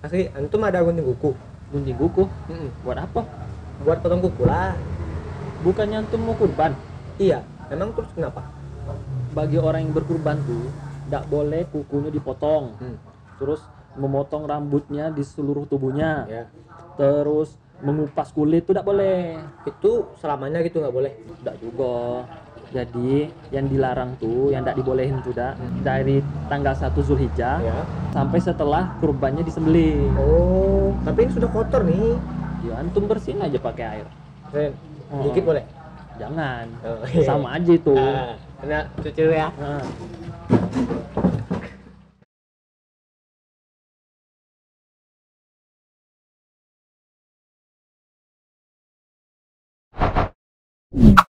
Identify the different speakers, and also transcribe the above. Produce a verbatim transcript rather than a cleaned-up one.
Speaker 1: Asli, antum ada gunting kuku?
Speaker 2: Gunting kuku?
Speaker 1: Mm-mm.
Speaker 2: Buat apa?
Speaker 1: Buat potong kuku lah.
Speaker 2: Bukannya antum mau kurban?
Speaker 1: Iya, emang terus kenapa?
Speaker 2: Bagi orang yang berkurban tuh tidak boleh kukunya dipotong,
Speaker 1: Hmm.
Speaker 2: terus memotong rambutnya di seluruh tubuhnya,
Speaker 1: Ya,
Speaker 2: terus mengupas kulit tuh tidak boleh.
Speaker 1: itu selamanya gitu nggak boleh.
Speaker 2: Tidak juga. Jadi yang dilarang tuh, yang tidak dibolehin tuh dak, dari tanggal satu Zulhijjah
Speaker 1: Ya.
Speaker 2: sampai setelah kurbannya disembelih.
Speaker 1: Oh, tapi ini sudah kotor nih.
Speaker 2: Ya antum bersihin aja pakai air.
Speaker 1: Ren,
Speaker 2: Oh,
Speaker 1: dikit boleh?
Speaker 2: jangan.
Speaker 1: Oh, iya.
Speaker 2: Sama aja itu.
Speaker 1: Ah, kena cuci dulu ya.
Speaker 2: Nah.